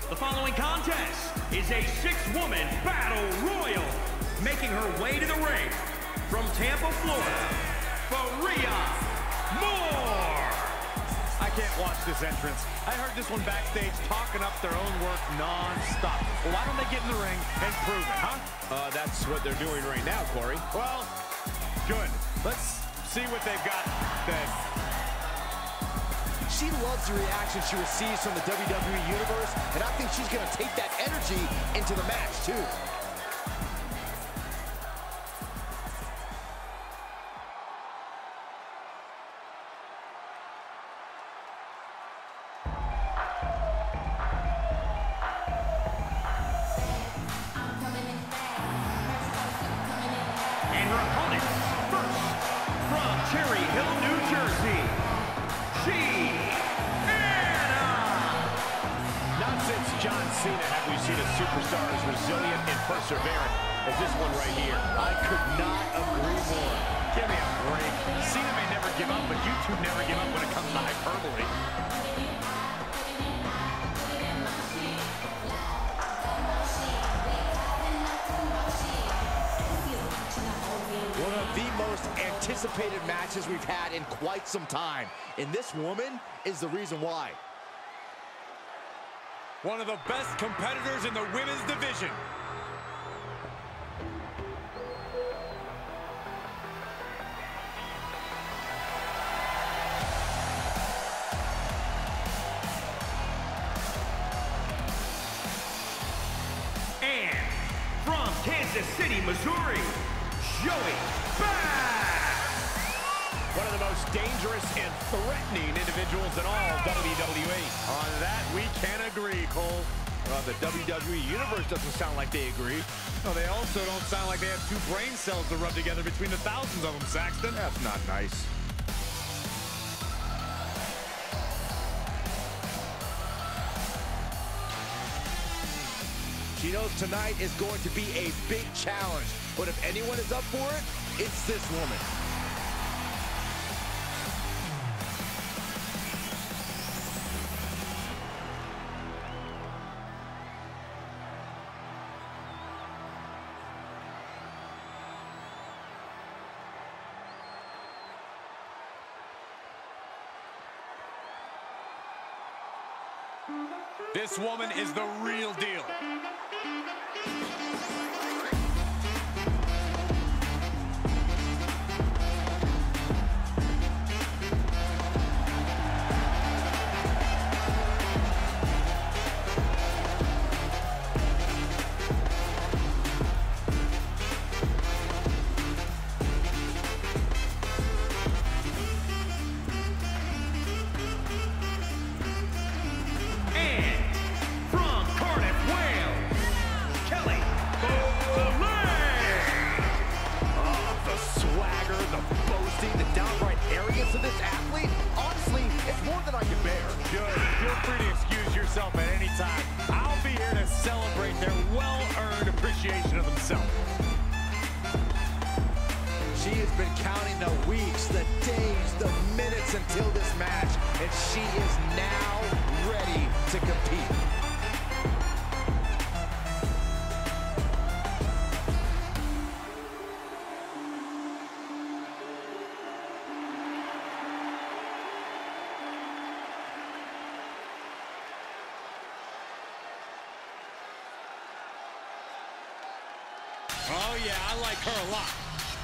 The following contest is a six-woman battle royal. Making her way to the ring from Tampa, Florida, Faria Moore. I can't watch this entrance. I heard this one backstage talking up their own work non-stop. Well, why don't they get in the ring and prove it, huh? That's what they're doing right now, Corey. Well, good. Let's see what they've got then. She loves the reaction she receives from the WWE Universe, and I think she's going to take that energy into the match, too. And her opponent, first, from Cherry Hill, New Jersey, Not since John Cena have we seen a superstar as resilient and perseverant as this one right here. I could not agree more. Give me a break. Cena may never give up, but you two never give up when it comes to hyperbole. One of the most anticipated matches we've had in quite some time. And this woman is the reason why. One of the best competitors in the women's division. And from Kansas City, Missouri, Joey Bad. One of the most dangerous and threatening individuals in all WWE. On that, we can agree, Cole. Well, the WWE Universe doesn't sound like they agree. No, they also don't sound like they have two brain cells to rub together between the thousands of them, Saxton. That's not nice. She knows tonight is going to be a big challenge. But if anyone is up for it, it's this woman. This woman is the real deal. To this athlete, honestly, it's more than I can bear. Good. Feel free to excuse yourself at any time. I'll be here to celebrate their well-earned appreciation of themselves. She has been counting the weeks, the days, the minutes until this match, and she is now ready to compete. Oh, yeah, I like her a lot.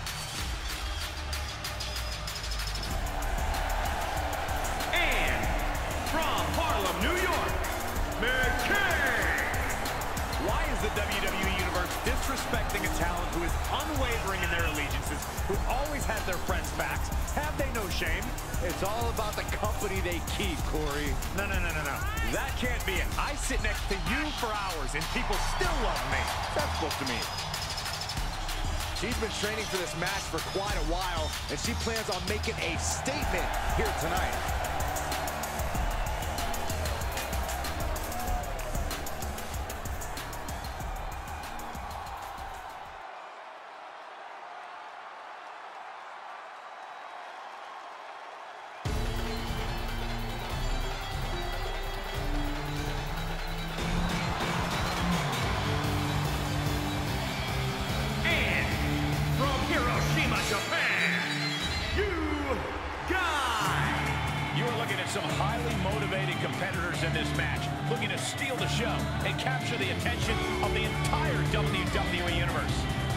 And from Harlem, New York, McKay. Why is the WWE Universe disrespecting a talent who is unwavering in their allegiances, who always has their friends' backs? Have they no shame? It's all about the company they keep, Corey. No. That can't be it. I sit next to you for hours, and people still love me. That's supposed to mean. She's been training for this match for quite a while, and she plans on making a statement here tonight. competitors in this match, looking to steal the show and capture the attention of the entire WWE Universe.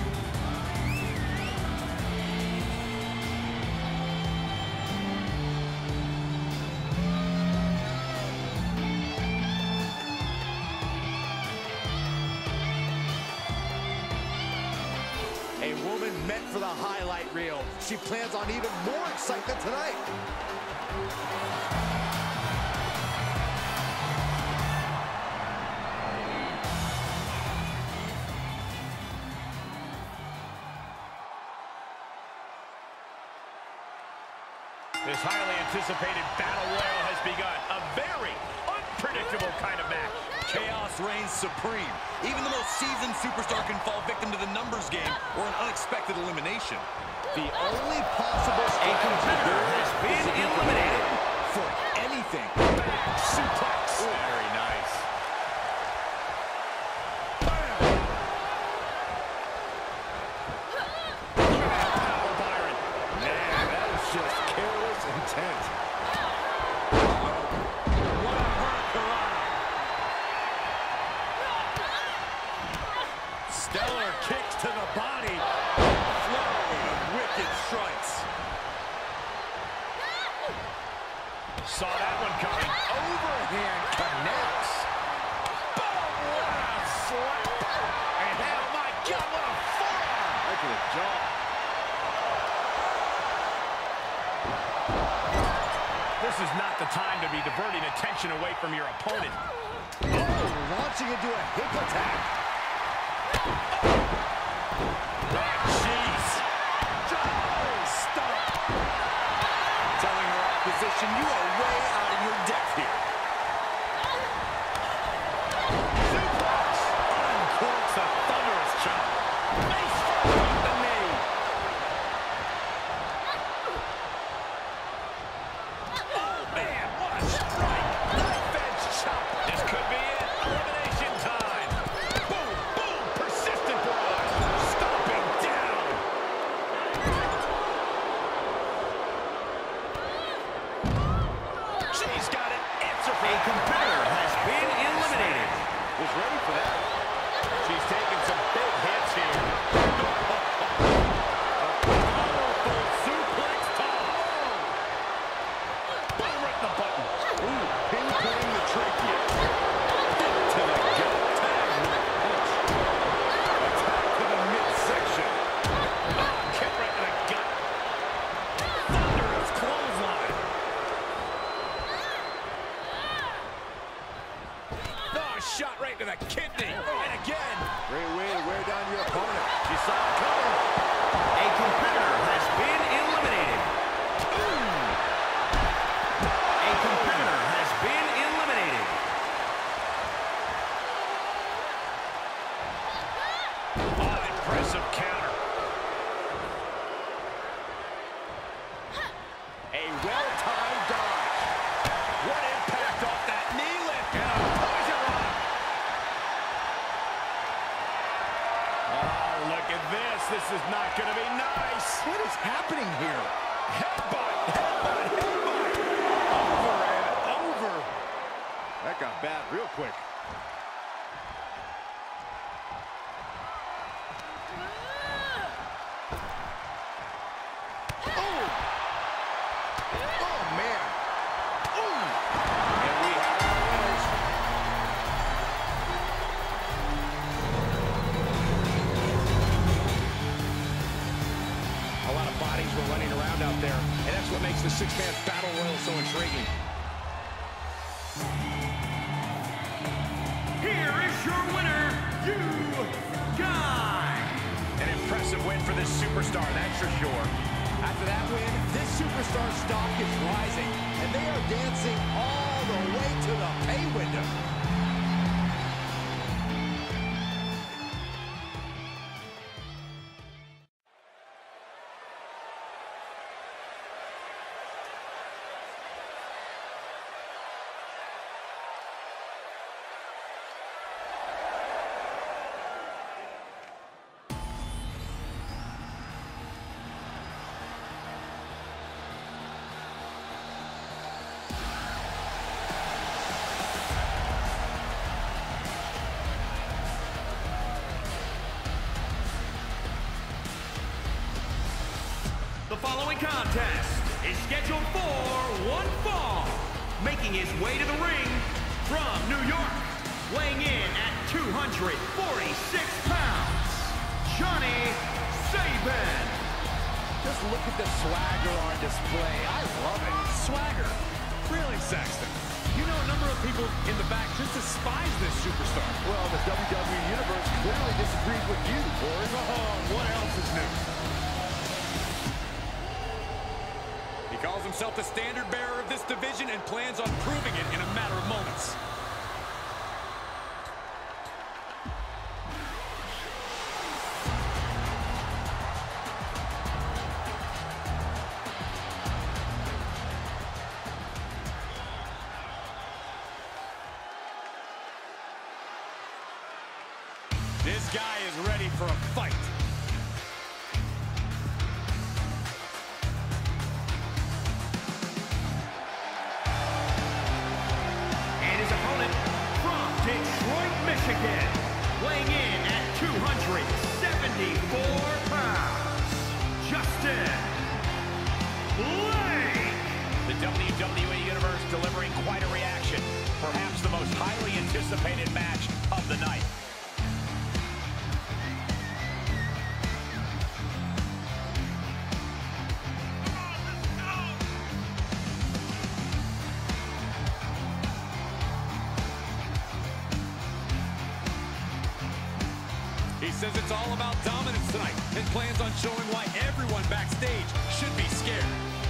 A woman meant for the highlight reel. She plans on even more excitement tonight. This highly anticipated Battle Royal has begun. A very unpredictable kind of match. Chaos reigns supreme. Even the most seasoned superstar can fall victim to the numbers game or an unexpected elimination. The only possible competitor has been eliminated for anything. Back suplex. Very nice. Power Byron. Man, that is just careless intent. What a hurricanrana. Stellar kicks to the body. Flurry of wicked strikes. Saw that one coming. Overhand connects. Boom, what a slap. And oh my God, what a forearm. Right to the jaw. This is not the time to be diverting attention away from your opponent. Oh, launching into a hip attack. Oh, jeez. Oh, stop. Telling her opposition, you are way out of your depth here. Suplex. Uncorks a thunderous chop. Nice from the knee. Oh, man, what a strike. Knife edge chop. This could be it. Elimination time. Boom, boom. Persistent barrage. Stomping down. She's got an answer for A that. competitor has been eliminated. Was ready for that. She's taking some big hits here. A powerful suplex toss. Boom, right in the button. Ooh, pinpointing the trachea. Hit to the gut. Tag with a punch. Attack to the midsection. Kick right in the gut. Thunderous clothesline. Oh, shot right to the kidney. And again. Great way to wear down your opponent. She saw it coming. A competitor has been eliminated. A competitor has been eliminated. Oh, impressive counter. A well-timed dodge. What impact off that knee lift. And a poison rock. Oh, look at this. This is not going to be nice. What is happening here? Headbutt, headbutt, headbutt. Over and over. That got bad real quick. Oh! Oh, man. Ooh! And we have our winners. A lot of bodies were running around out there, and that's what makes the six-man battle royal so intriguing. Here is your winner, you guy. An impressive win for this superstar, that's for sure. After that win, this superstar stock is rising, and they are dancing all the way to the pay window. following contest is scheduled for one fall. Making his way to the ring from New York, weighing in at 246 pounds, Johnny Saban. Just look at the swagger on display. I love it. Swagger. Really, Saxton? You know a number of people in the back just despise this superstar. Well, the WWE Universe clearly disagrees with you, Corey. Oh, what else is new? He calls himself the standard bearer of this division and plans on proving it in a matter of moments. This guy is ready for a fight. And his opponent from Detroit, Michigan, weighing in at 274 pounds, Justin Blake. The WWE Universe delivering quite a reaction. Perhaps the most highly anticipated match of the night. He says it's all about dominance tonight and plans on showing why everyone backstage should be scared.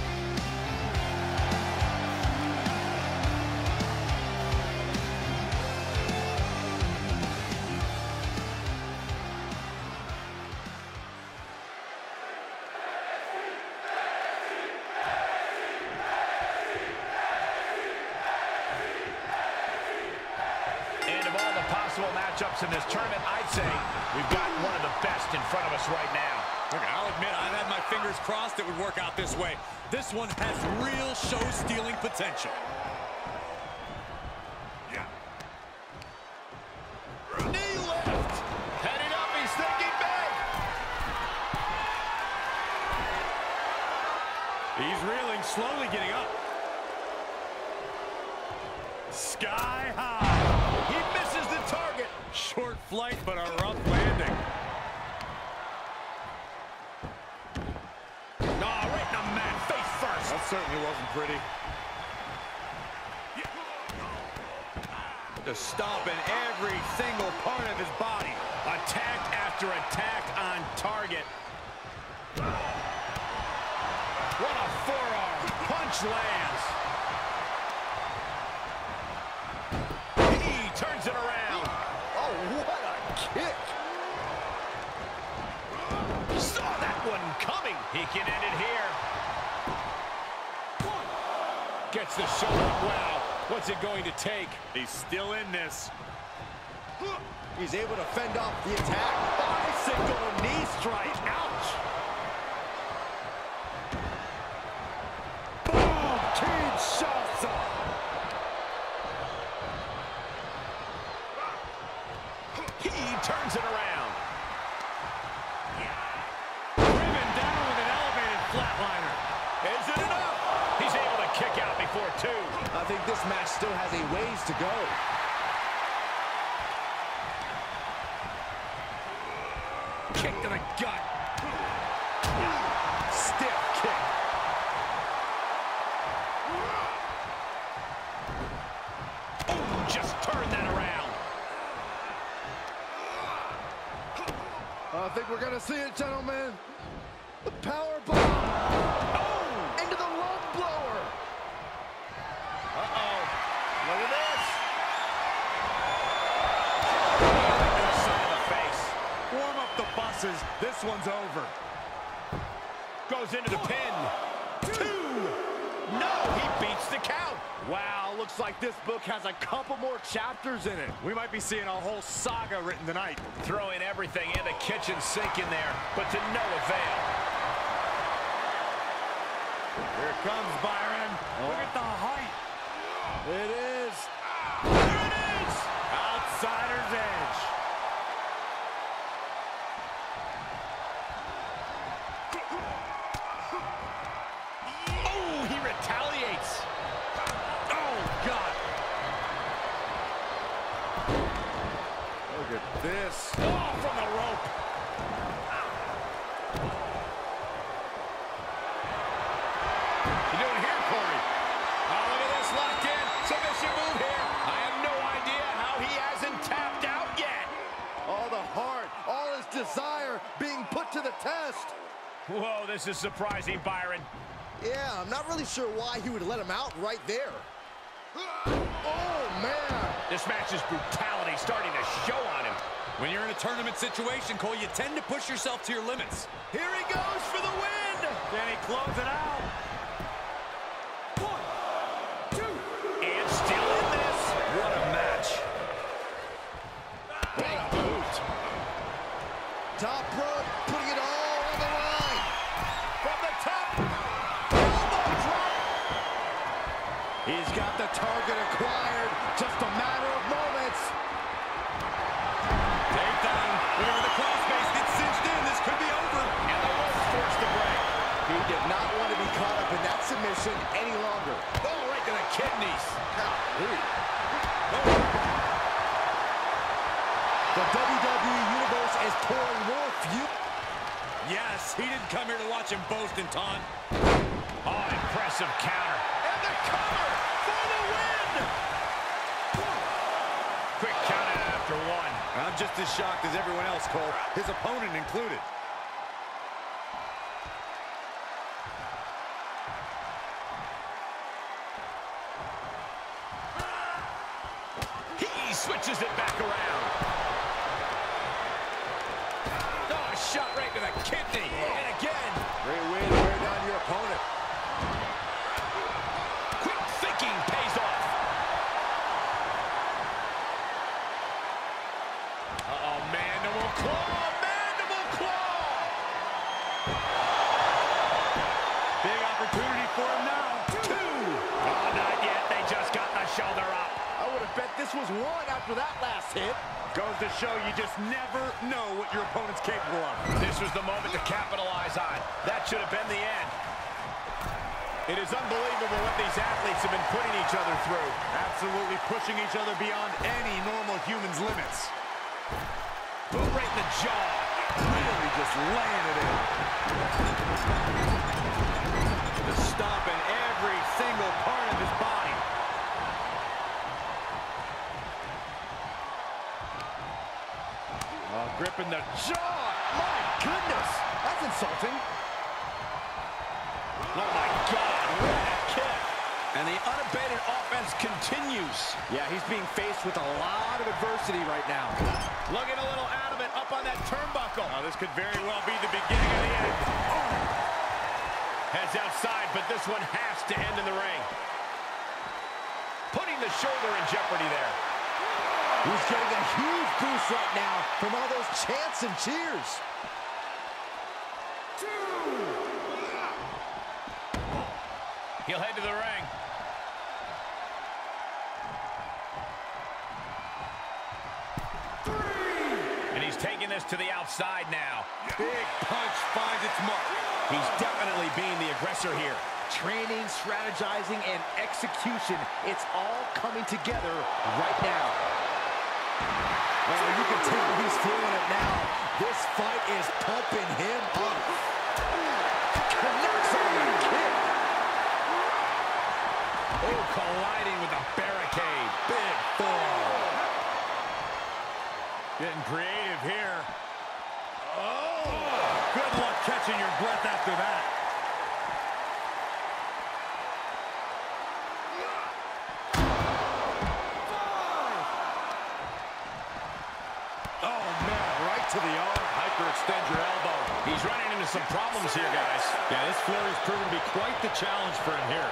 And of all the possible matchups in this tournament, I'd say we've got one of the best in front of us right now. Look, I'll admit I've had my fingers crossed it would work out this way. This one has real show-stealing potential. Yeah. Knee lift. Heading up, he's thinking big. He's reeling, slowly getting up. Sky high. He misses the target. Short flight, but a rough landing. Oh, right in the mat, face first. That certainly wasn't pretty. To stomping every single part of his body. Attack after attack on target. What a forearm. Punch lands. He turns it around. Oh, what a kick. Saw that one coming. He can end it here. Gets the shoulder. Wow. What's it going to take? He's still in this. He's able to fend off the attack. Bicycle knee strike. Ouch. Boom. Kinshasa. He turns it around. Driven down with an elevated flatliner. Is it enough? He's able to kick out before two. I think this match still has a ways to go. Kick to the gut. Stiff kick. Oh, just turn that around. I think we're gonna see it, gentlemen. The power bomb. Oh! Into the lung blower. Uh-oh. Look at this. Side of the face. Warm up the buses. This one's over. Goes into the pin. Two. No, he beats the count. Wow, looks like this book has a couple more chapters in it. We might be seeing a whole saga written tonight. Throwing everything in the kitchen sink in there, but to no avail. Here comes Byron. Look at the height. It is. There it is. Outsider's edge. Look at this. Oh, from the rope. You doing here, Corey? Oh, look at this, locked in. Submission move here. I have no idea how he hasn't tapped out yet. All the heart, all his desire being put to the test. Whoa, this is surprising, Byron. Yeah, I'm not really sure why he would let him out right there. Oh, man. This match's brutality starting to show on him. When you're in a tournament situation, Cole, you tend to push yourself to your limits. Here he goes for the win. Then he closes it out. 1, 2. And still in this. What a match. Big boot. Top rope, putting it all on the line. From the top. Elbow drop. He's got the target acquired. Just a matter of moments. Takedown. Whenever the crossface gets cinched in, this could be over. And the rope's forced to break. He did not want to be caught up in that submission any longer. Oh, right to the kidneys. The WWE Universe is pouring more fuel. Yes, he didn't come here to watch him boast and taunt. Oh, impressive counter. And the cover for the win. Quick count out after 1. I'm just as shocked as everyone else, Cole, his opponent included. He switches it back around. Oh, a shot right to the kidney. And again. Great way to wear down your opponent. Quick thinking pays off. Uh-oh, mandible claw. Mandible claw. Big opportunity for him now. 2. Oh, not yet. They just got the shoulder up. I would have bet this was 1 after that last hit. Goes to show you just never know what your opponent's capable of. This was the moment to capitalize on. That should have been the end. It is unbelievable what these athletes have been putting each other through. Absolutely pushing each other beyond any normal human's limits. Boot right in the jaw. Really just laying it in. Just stomping every single part of his body. Gripping the jaw. My goodness, that's insulting. Oh, my God. What a kick. And the unabated offense continues. Yeah, he's being faced with a lot of adversity right now. Looking a little out of it up on that turnbuckle. Oh, this could very well be the beginning of the end. Oh. Heads outside, but this one has to end in the ring. Putting the shoulder in jeopardy there. He's getting a huge boost right now from all those chants and cheers. 2. He'll head to the ring. And he's taking this to the outside now. Big punch finds its mark. He's definitely being the aggressor here. Training, strategizing, and execution. It's all coming together right now. Oh, you can tell he's feeling it now. This fight is pumping him up. Connects on the kick. Oh, colliding with the barricade. Big fall. Getting creative here. Oh! Good luck catching your breath after that. Oh, man, right to the arm. Hyperextend your elbow. He's running into some problems here, guys. Yeah, this flurry's proven to be quite the challenge for him here.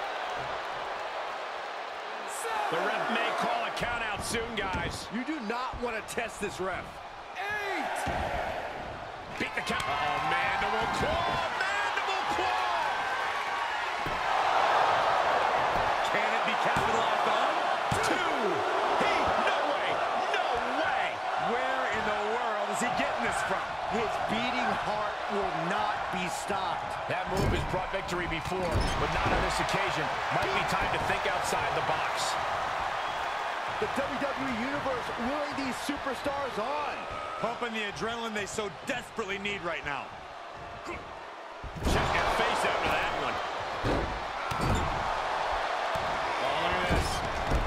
The ref may call a count out soon, guys. You do not want to test this ref. 8. Beat the count. Uh-oh, mandible claw. Mandible claw. Can it be capitalized on? 2. No way. No way. Where in the world is he getting this from? His beating heart will not be stopped. That move has brought victory before, but not on this occasion. Might be time to think outside the box. the WWE Universe willing these superstars on. Pumping the adrenaline they so desperately need right now. Check that face after that one. Oh, look at this.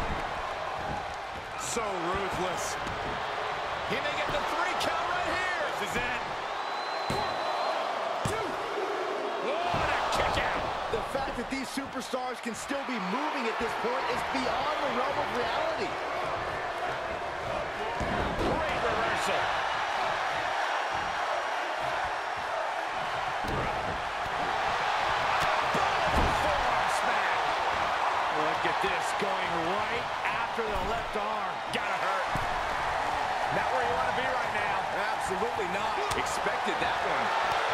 So ruthless. He may get the 3 count right here. This is it. 1, 2. What a kick out. The fact that these superstars can still be moving at this point is beyond the realm of reality. Great reversal. Forearm smack. Look at this, going right after the left arm. Gotta hurt. Not where you want to be right now. Absolutely not. Expected that one.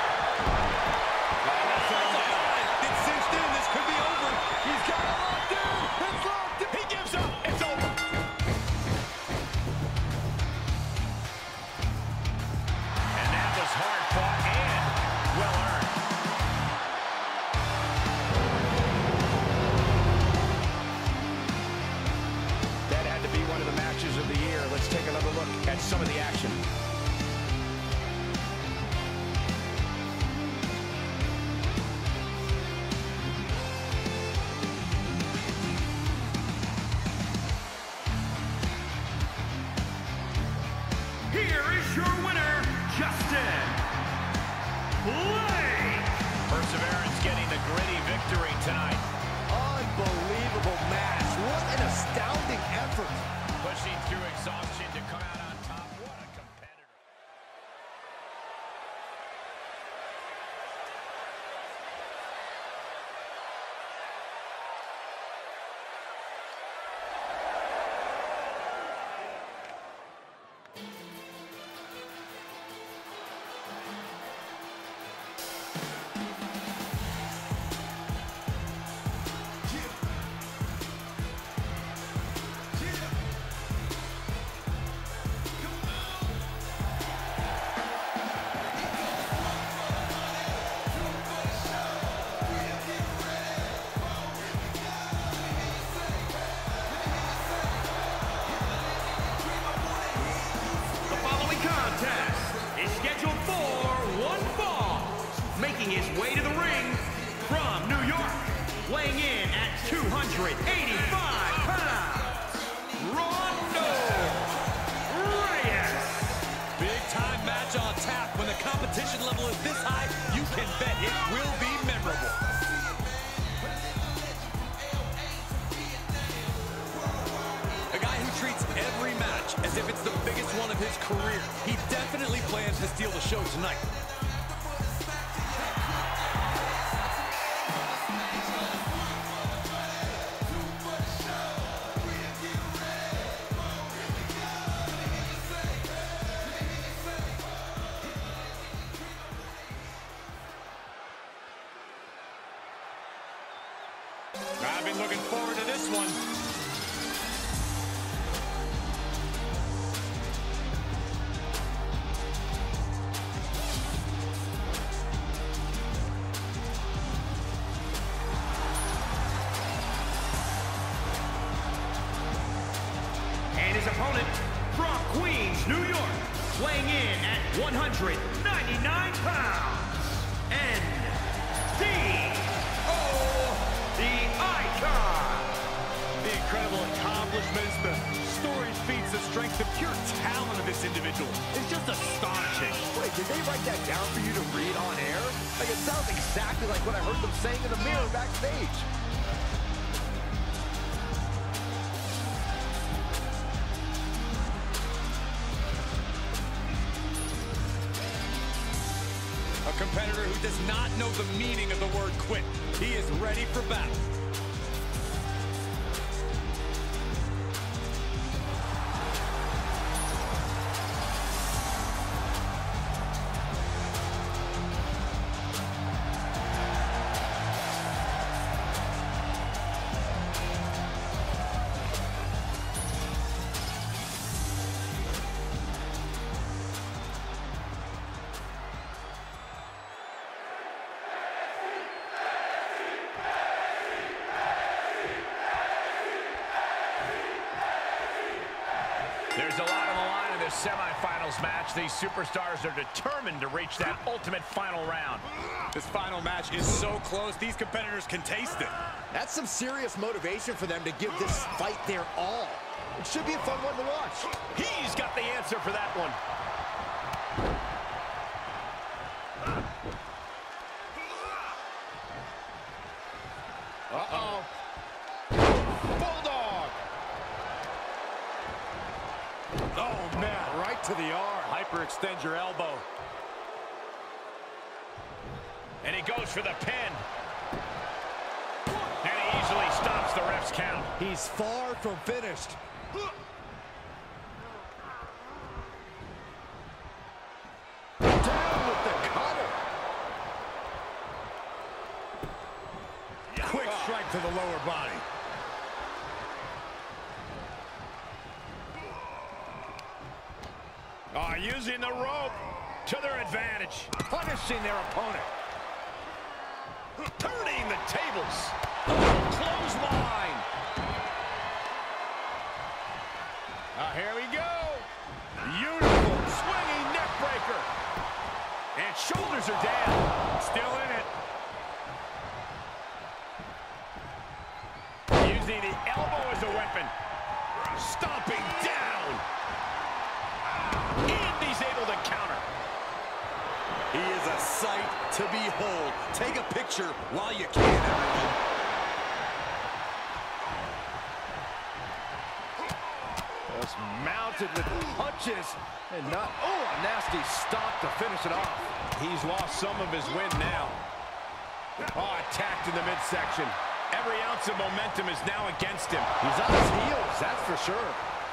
It's cinched in. This could be over. He's got it locked in. It's locked in. He gives up. It's over. And that was hard fought and well earned. That had to be one of the matches of the year. Let's take another look at some of the action. Here is your winner, Justin Blake. Perseverance getting the gritty victory tonight. Unbelievable match. What an astounding effort. Pushing through exhaustion to come out on top. What a competitor. The following contest is scheduled for one fall. Making his way to the ring from New York, weighing in at 285 pounds, Rondo Reyes. Big time match on tap. When the competition level is this high, you can bet it will be memorable. A guy who treats every match as if it's the biggest one of his career. He definitely plans to steal the show tonight. I've been looking forward to this one. And his opponent from Queens, New York, weighing in at 199 pounds, N.D.O. the Icon. The incredible accomplishments, the storied feats, the strength, the pure talent of this individual is just astonishing. Wait, did they write that down for you to read on air? Like, it sounds exactly like what I heard them saying in the mirror backstage. A competitor who does not know the meaning of the word quit. He is ready for battle. There's a lot on the line in this semifinals match. These superstars are determined to reach that ultimate final round. This final match is so close, these competitors can taste it. That's some serious motivation for them to give this fight their all. It should be a fun one to watch. He's got the answer for that one. Uh-oh. Bulldog. Oh, man, right to the arm. Hyperextend your elbow. And he goes for the pin. And he easily stops the ref's count. He's far from finished. Down with the cutter. Quick strike to the lower body. Using the rope to their advantage. Punishing their opponent. Turning the tables. Clothesline. Here we go. Beautiful swinging neck breaker. And shoulders are down. Still in it. Using the elbow as a weapon. Stomping down. And he's able to counter. He is a sight to behold. Take a picture while you can, everyone. Just mounted with punches and not, a nasty stop to finish it off. He's lost some of his wind now. Attacked in the midsection. Every ounce of momentum is now against him. He's on his heels, that's for sure.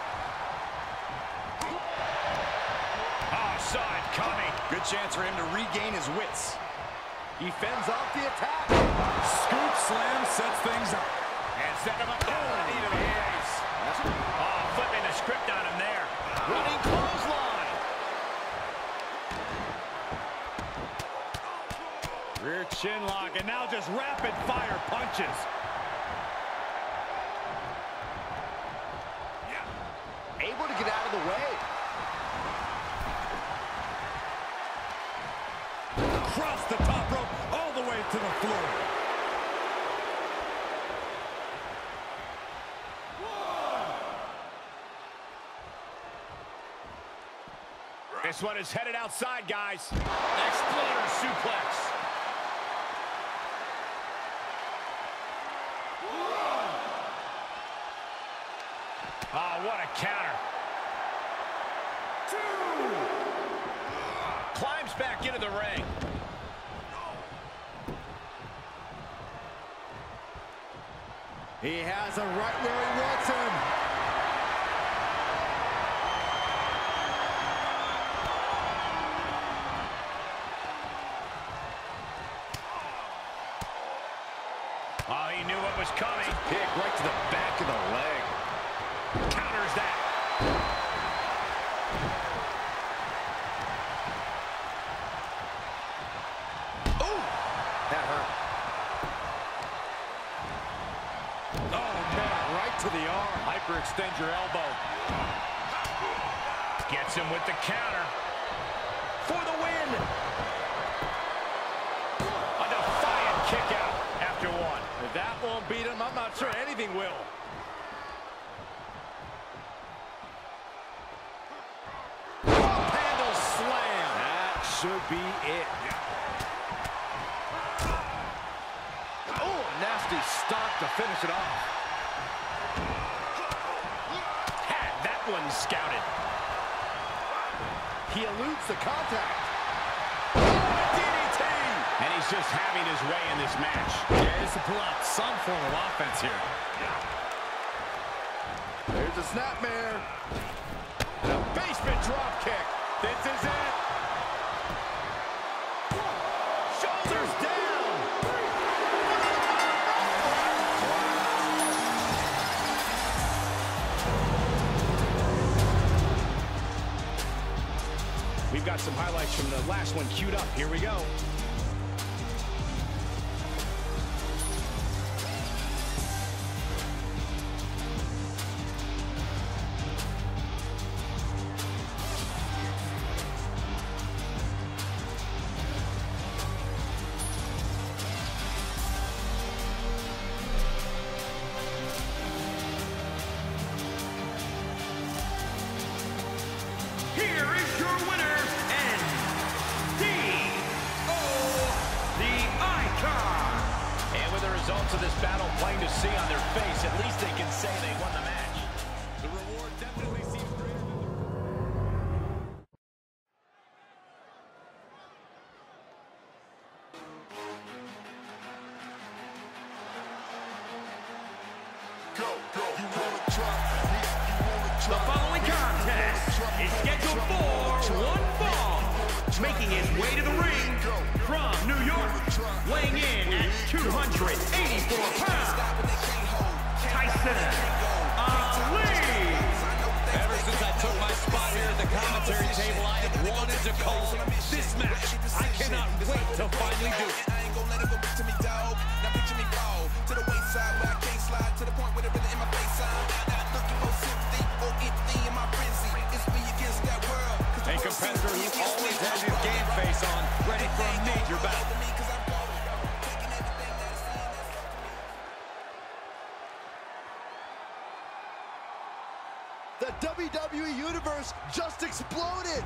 Saw it coming. Good chance for him to regain his wits. He fends off the attack. Scoop slam sets things up. And set him up to the knee to the face. Flipping the script on him there. Running clothesline. Rear chin lock, and now just rapid fire punches. Able to get out of the way. Across the top rope, all the way to the floor. This one is headed outside, guys. Exploder suplex. What a counter. Climbs back into the ring. He has him right where he wants him. He knew what was coming. Kick right to the back of the leg. Counters that. Ooh, that hurt. Oh, man, right to the arm. Hyperextend your elbow. Gets him with the counter. For the win. A defiant kick out after one. If that won't beat him, I'm not sure anything will. Handle slam. That should be it. Oh, nasty stop to finish it off. Had that one scouted. He eludes the contact. DDT. And he's just having his way in this match. He has to pull out some form of offense here. There's a snapmare. The basement drop kick. This is it. Shoulders down. We've got some highlights from the last one queued up. Here we go. results of this battle plain to see on their face, at least they can say they won the match. The reward definitely seems greater than The following contest is scheduled for one fall. Making his way to the ring from New York, weighing in at 284 pounds, Tyson Ali. Ever since I took my spot here at the commentary table, I have wanted to call this match. I cannot wait to finally do it. I ain't gonna let it go back to me, dog. Now picture me roll to the wayside where I can't slide to the point where they're really in my face. I'm not looking for sympathy or empathy in my frenzy. It's me against that world. A competitor who always has his game face on, ready for a major battle. The WWE Universe just exploded!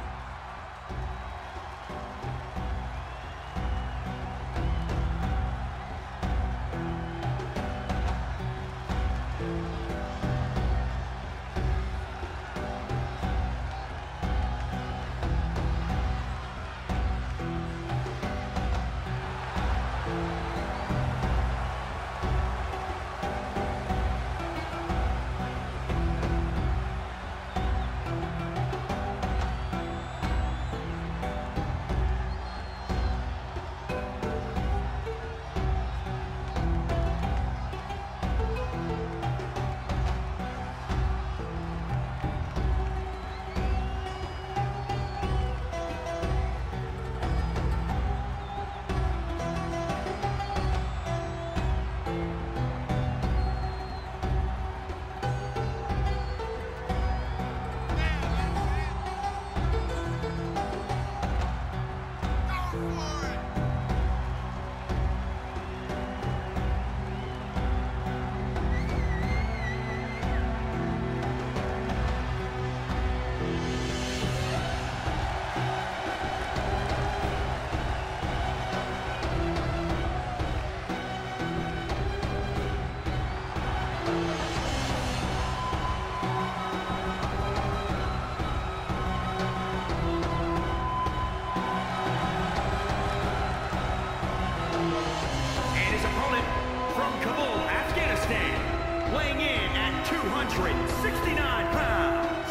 weighing in at 269 pounds,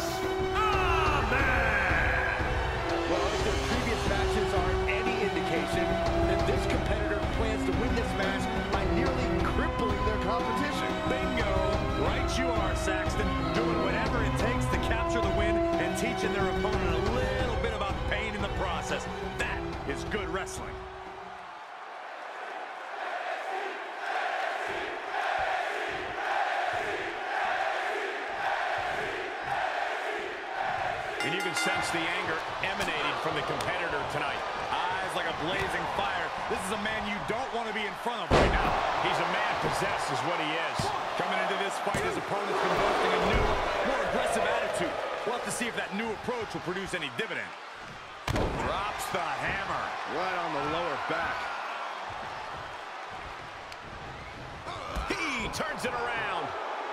Ahmed. Well, if their previous matches aren't any indication, then this competitor plans to win this match by nearly crippling their competition. Bingo! Right you are, Saxton. Doing whatever it takes to capture the win and teaching their opponent a little bit about pain in the process. That is good wrestling. And you can sense the anger emanating from the competitor tonight. Eyes like a blazing fire. This is a man you don't want to be in front of right now. He's a man possessed is what he is. Coming into this fight, his opponent's been boasting a new, more aggressive attitude. We'll have to see if that new approach will produce any dividend. Drops the hammer. Right on the lower back. He turns it around.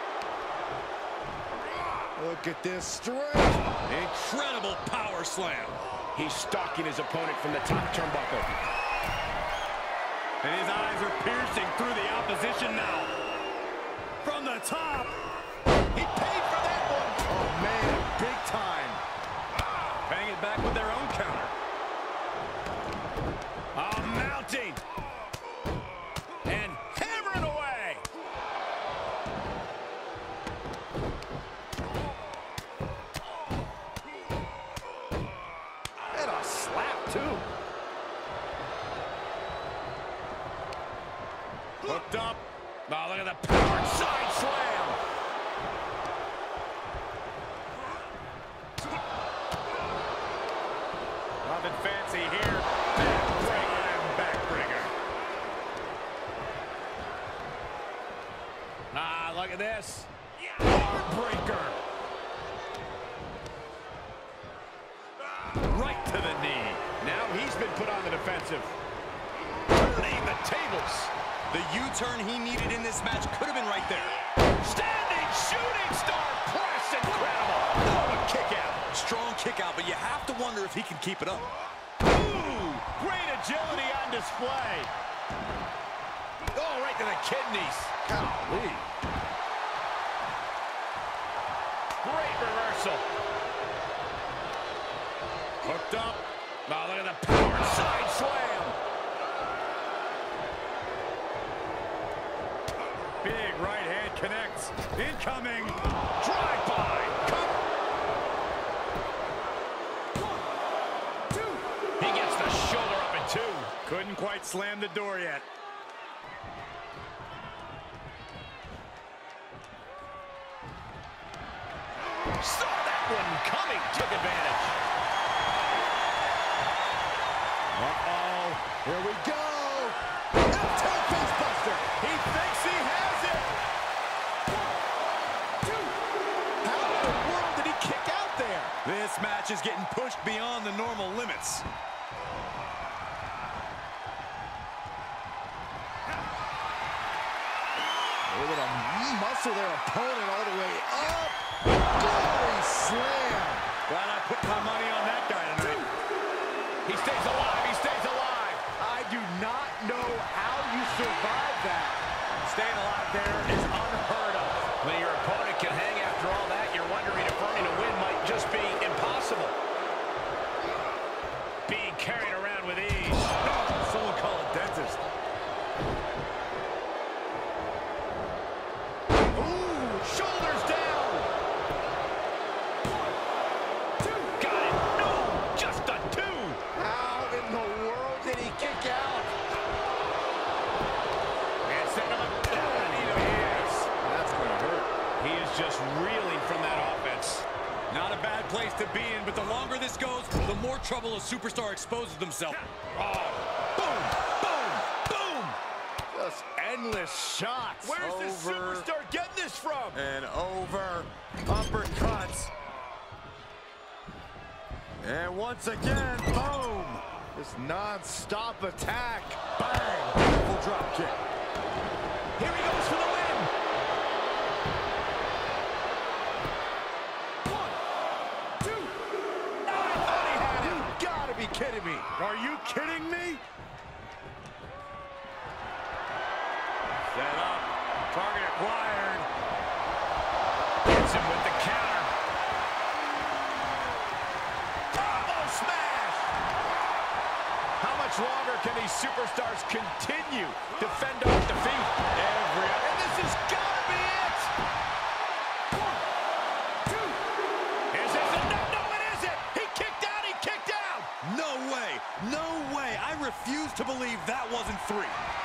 Look at this strength. Incredible power slam. He's stalking his opponent from the top turnbuckle. And his eyes are piercing through the opposition now. From the top. He paid for that one. Oh, man, big time. Paying it back with their own counter. Mounting. And hammering away. And a slap, too. Hooked up. Oh, look at the power side slam. Nothing fancy here. Backbreaker. Ah, look at this. Heartbreaker. Right to the knee. Now he's been put on the defensive. Turning the tables. The U-turn he needed in this match could have been right there. Standing shooting star press. Incredible. Oh, a kick out. Strong kick out, but you have to wonder if he can keep it up. Ooh, great agility on display. Oh, right to the kidneys. Golly. Great reversal. Hooked up. Oh, look at the power side slam. Big right hand connects. Incoming. Drive by. Cover. He gets the shoulder up in two. Couldn't quite slam the door yet. Saw that one coming. Took advantage. Uh-oh. Here we go. F-tail face buster. He thinks he has it. 1, 2. How in the world did he kick out there? This match is getting pushed beyond the normal limits. Able to muscle their opponent all the way up. Glory slam. Glad I put my money on that guy tonight. He stays alive. He stays alive. I do not know how you survive that. Staying alive there is unheard of. When your opponent can hang after all that, you're wondering if earning a win might just be impossible. Being carried around with ease. Someone call a dentist. Ooh, shoulders down. 1, 2. Got it. No, just a 2. How in the world did he kick out? And setting him up. Yes. That's going to hurt. He is just reeling from that offense. Not a bad place to be in, but the longer this goes, the more trouble a superstar exposes themselves. Oh, boom, boom, boom. Just endless shots. Where's this superstar getting this from? And over. Uppercuts. And once again, boom. This non-stop attack. Bang. Beautiful drop kick. Here he goes for the win. 1, 2. I thought he had him. You gotta be kidding me. Are you kidding me? Set up. Target acquired. Gets him with the counter. Combo smash. How much longer can these superstars continue to fend off defeat? And this has got to be it. 1, 2. Is this it? No, it isn't. He kicked out. He kicked out. No way. No way. I refuse to believe that wasn't 3.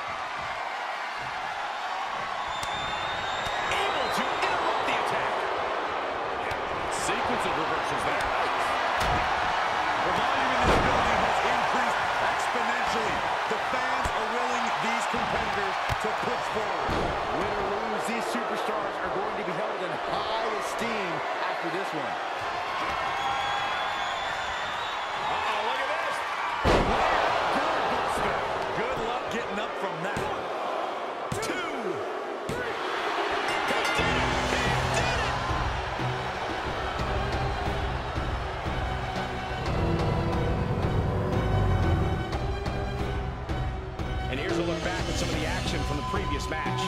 Able to interrupt the attack. Sequence of reversals there. The volume in this building has increased exponentially. The fans are willing these competitors to push forward. Win or lose, these superstars are going to be held in high esteem after this one. Uh-oh, look at this. Good luck getting up from that. 2. He did it. He did it. And here's a look back at some of the action from the previous match.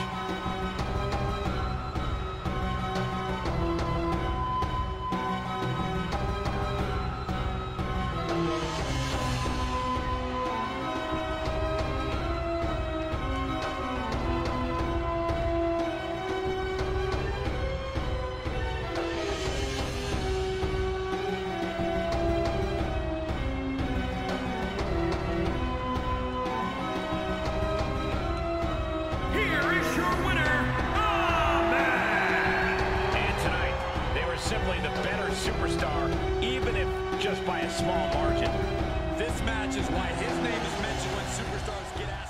Superstar, even if just by a small margin. This match is why his name is mentioned when superstars get asked.